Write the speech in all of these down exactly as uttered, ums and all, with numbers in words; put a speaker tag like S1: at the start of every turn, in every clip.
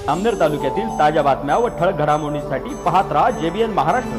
S1: जामनेर तालुक्यातील ताज्या बातम्या व ठळक घडामोडींसाठी पाहत राहा जेबीएन महाराष्ट्र।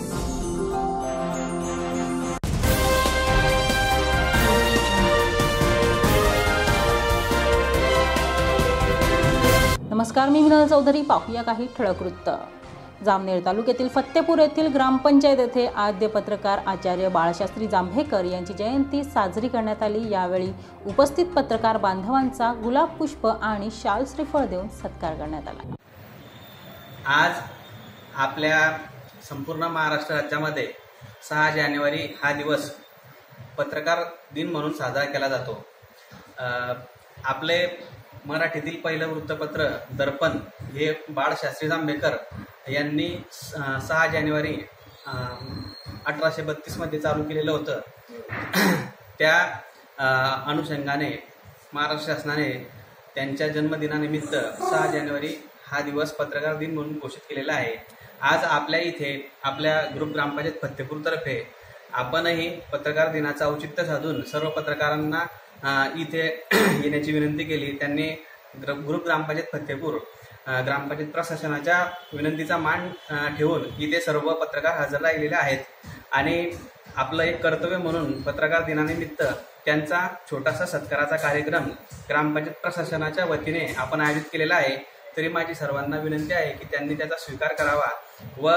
S2: नमस्कार, मी विनोद चौधरी। पाहूया काही ठळक वृत्त। जामनेर तालुक्यातील फत्तेपूर येथील ग्रामपंचायत येथे आद्य पत्रकार आचार्य बाळशास्त्री जांभेकर यांची जयंती साजरी करण्यात आली। यावेळी उपस्थित पत्रकार बांधवांचा गुलाब पुष्प आणि शाल श्रीफळ देऊन सत्कार करण्यात आला।
S3: आज आपल्या संपूर्ण महाराष्ट्र राज्यामध्ये सहा जानेवारी हा दिवस पत्रकार दिन म्हणून साजरा केला जातो। आपले मराठीतील पहिलं वृत्तपत्र दर्पण हे बाळशास्त्री जांभेकर यांनी सहा जानेवारी अठराशे बत्तीस मध्ये चालू केलेलं होतं। त्या अनुषंगाने महाराष्ट्र शासनाने त्यांच्या जन्मदिनानिमित्त सहा जानेवारी हा दिवस पत्रकार दिन म्हणून घोषित केलेला आहे। आज आपल्या इथे आपल्या ग्रुप ग्रामपंचायत फत्तेपूर तर्फे आपणही पत्रकार दिनाचं औचित्य साधून सर्व पत्रकारांना इथे येण्याची विनंती केली। त्यांनी ग्रुप ग्रामपंचायत फत्तेपूर ग्रामपंचायत प्रशासनाच्या विनंतीचा मान ठेवून इथे सर्व पत्रकार हजर राहिलेले आहेत आणि आपलं एक कर्तव्य म्हणून पत्रकार दिनानिमित्त त्यांचा छोटासा सत्काराचा कार्यक्रम ग्रामपंचायत प्रशासनाच्या वतीने आपण आयोजित केलेला आहे। तरी माझी सर्वांना विनंती आहे की त्यांनी त्याचा स्वीकार करावा व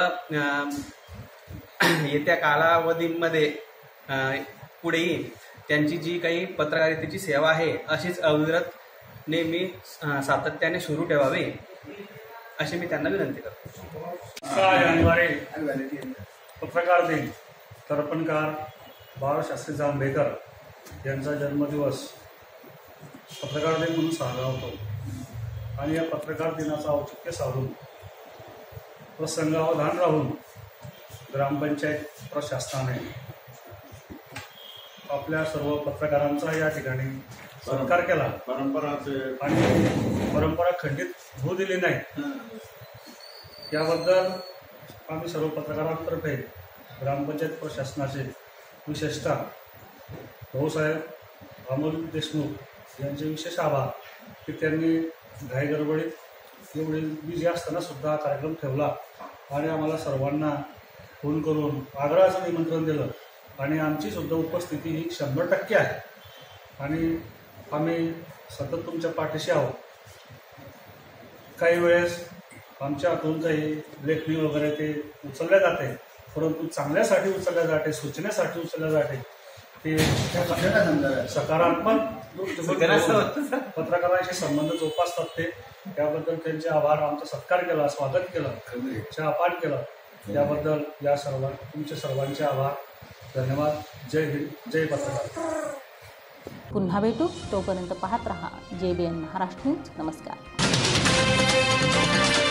S3: येत्या कालावधीमध्ये पुढेही त्यांची जी काही पत्रकारितेची सेवा आहे अशीच अविरत नेहमी सातत्याने सुरू ठेवावी अशी मी त्यांना विनंती करतो।
S4: सहा जानेवारी पत्रकार दिन दर्पणकार बाळशास्त्री जांभेकर यांचा जन्मदिवस पत्रकार दिन म्हणून साजरा होतो आणि या पत्रकार दिनाचं औचित्य साधून प्रसंगावधान राहून ग्रामपंचायत प्रशासनाने आपल्या सर्व पत्रकारांचा या ठिकाणी सत्कार केला। परंपरा आणि परंपरा खंडित होऊ दिली नाही याबद्दल आम्ही सर्व पत्रकारांतर्फे ग्रामपंचायत प्रशासनाचे विशेषतः भाऊसाहेब अमोल देशमुख यांचे विशेष आभार की त्यांनी घाई गडबडीत एवढे बिझी असताना सुद्धा कार्यक्रम ठेवला आणि आम्हाला सर्वांना फोन करून आग्रहाचं निमंत्रण दिलं आणि आमची सुद्धा उपस्थिती ही शंभर टक्के आहे आणि आम्ही सतत तुमच्या पाठीशी आहोत। काही वेळेस आमच्या हातून काही लेखणी वगैरे ते उचलल्या जाते, परंतु चांगल्यासाठी उचलल्या जाते, सूचनेसाठी उचलल्या जाते, ते सकारात्मक पत्रकारांशी संबंध जोपासतात ते त्याबद्दल त्यांचे आभार, आमचा सत्कार केला, स्वागत केलं, चहापान केलं, याबद्दल या सर्व तुमचे सर्वांचे आभार, धन्यवाद। जय हिंद, जय पत्रकार।
S2: पुन्हा भेटू, तोपर्यंत पाहत रहा जेबीएन महाराष्ट्र न्यूज। नमस्कार।